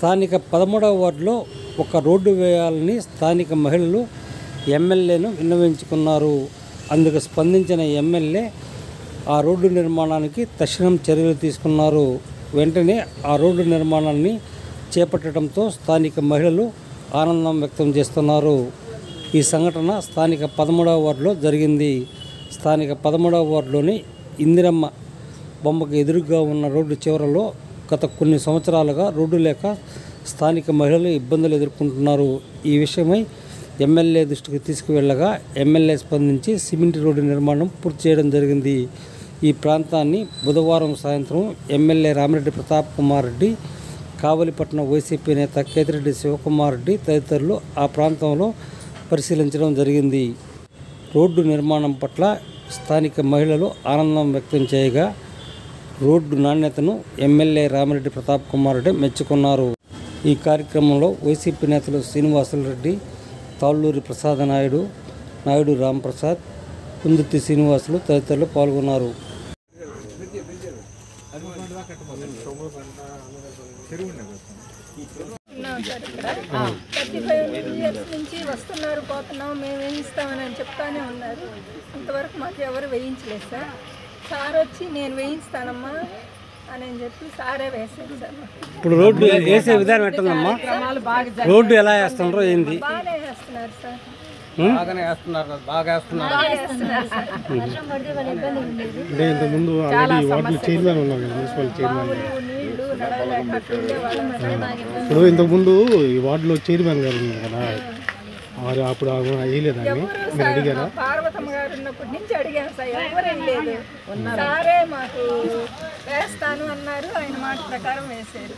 స్థానిక 13వ వార్డులో ఒక రోడ్డు వేయాలని స్థానిక మహిళలు ఎమ్మెల్యేను విన్నవించుకున్నారు. అందుకు స్పందించిన ఎమ్మెల్యే ఆ రోడ్డు నిర్మాణానికి తక్షణం చర్యలు తీసుకున్నారు. వెంటనే ఆ రోడ్డు నిర్మాణాన్ని చేపట్టడంతో స్థానిక మహిళలు ఆనందం వ్యక్తం చేస్తున్నారు. ఈ సంఘటన స్థానిక 13వ వార్డులో జరిగింది. స్థానిక 13వ వార్డులోని ఇందిరమ్మ బొమ్మకు ఎదురుగా ఉన్న రోడ్డు చివరలో గత కొన్ని సంవత్సరాలుగా రోడ్డు లేక స్థానిక మహిళలు ఇబ్బందులు ఎదుర్కొంటున్నారు. ఈ విషయమై ఎమ్మెల్యే దృష్టికి తీసుకువెళ్ళగా ఎమ్మెల్యే స్పందించి సిమెంట్ రోడ్డు నిర్మాణం పూర్తి చేయడం జరిగింది. ఈ ప్రాంతాన్ని బుధవారం సాయంత్రం ఎమ్మెల్యే రామిరెడ్డి ప్రతాప్ కుమార్ రెడ్డి, కావలిపట్నం వైసీపీ నేత కేతిరెడ్డి శివకుమార్ రెడ్డి తదితరులు ఆ ప్రాంతంలో పరిశీలించడం జరిగింది. రోడ్డు నిర్మాణం పట్ల స్థానిక మహిళలు ఆనందం వ్యక్తం చేయగా రోడ్డు నాణ్యతను ఎమ్మెల్యే రామిరెడ్డి ప్రతాప్ కుమార్ రెడ్డి మెచ్చుకున్నారు. ఈ కార్యక్రమంలో వైసీపీ నేతలు శ్రీనివాసులు, తాళ్ళూరి ప్రసాద నాయుడు రాంప్రసాద్, కుందుర్తి శ్రీనివాసులు తదితరులు పాల్గొన్నారు. నుంచి వస్తున్నారు, పోతున్నాం, మేము వేయిస్తామని చెప్తానే ఉన్నారు. ఇంతవరకు మాకు ఎవరు వేయించలేదు సార్. సార్ వచ్చి నేను వేయిస్తానమ్మా అని చెప్పి సారే వేసారు సార్. ఇప్పుడు రోడ్డు వేసే విధానం ఎట్టుందమ్మా? రోడ్డు ఎలా వేస్తున్నారు? ఏంది? బాగానే వేస్తున్నారు సార్. ఇప్పుడు ఇంతకుముందు ఈ వార్డులో చైర్మన్ గారు ఉన్నారు కదా, అప్పుడు వేయలేదండి, మీరు అడిగారా? పార్వతమ్మ గారు ఉన్నప్పటి నుంచి అడిగాను సార్, ఎవరేం లేదు. సారే మాకు వేస్తాను అన్నారు, ఆయన మాట ప్రకారం వేసారు.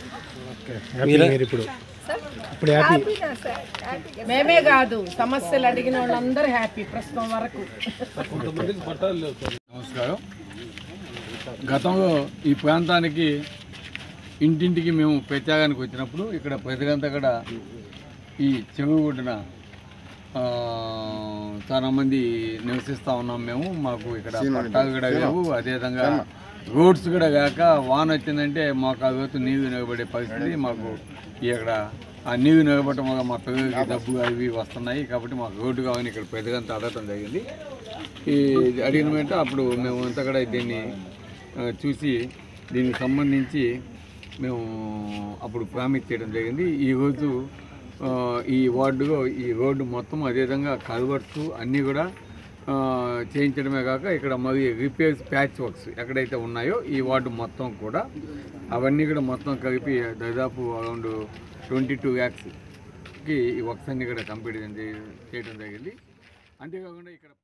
ఇప్పుడు హ్యాపీ? మేమే కాదు, సమస్యలు అడిగిన వాళ్ళందరూ హ్యాపీ ప్రస్తుతం వరకు. నమస్కారం. గతంలో ఈ ప్రాంతానికి ఇంటింటికి మేము ప్రత్యేకానికి వచ్చినప్పుడు ఇక్కడ ప్రజలంతా కూడా ఈ చెరువు ఒడ్డున చాలామంది నివసిస్తూ ఉన్నాం మేము. మాకు ఇక్కడ పట్టాలు కూడా లేవు, అదేవిధంగా రోడ్స్ కూడా కాక వాన వచ్చిందంటే మాకు ఆ రోజు నీరు నిలబడే పరిస్థితి. మాకు ఇక్కడ ఆ నీరు నిలబడటం వల్ల మా పిల్లలకి డబ్బు అవి వస్తున్నాయి కాబట్టి మాకు రోడ్డు కావాలని ఇక్కడ ప్రజలంతా అడగటం జరిగింది. ఈ అడిగిన వెంటనే అప్పుడు మేము అంతా కూడా దీన్ని చూసి దీనికి సంబంధించి మేము అప్పుడు ప్రామిస్ చేయడం జరిగింది. ఈరోజు ఈ వార్డులో ఈ రోడ్డు మొత్తం అదేవిధంగా కల్వర్ట్స్ అన్నీ కూడా చేయించడమే కాక ఇక్కడ మరి రిపేర్స్, ప్యాచ్ వర్క్స్ ఎక్కడైతే ఉన్నాయో ఈ వార్డు మొత్తం కూడా అవన్నీ కూడా మొత్తం కలిపి దాదాపు అరౌండ్ 22 lakhsకి ఈ వర్క్స్ అన్నీ కూడా కంప్లీట్ చేయడం జరిగింది. అంతేకాకుండా ఇక్కడ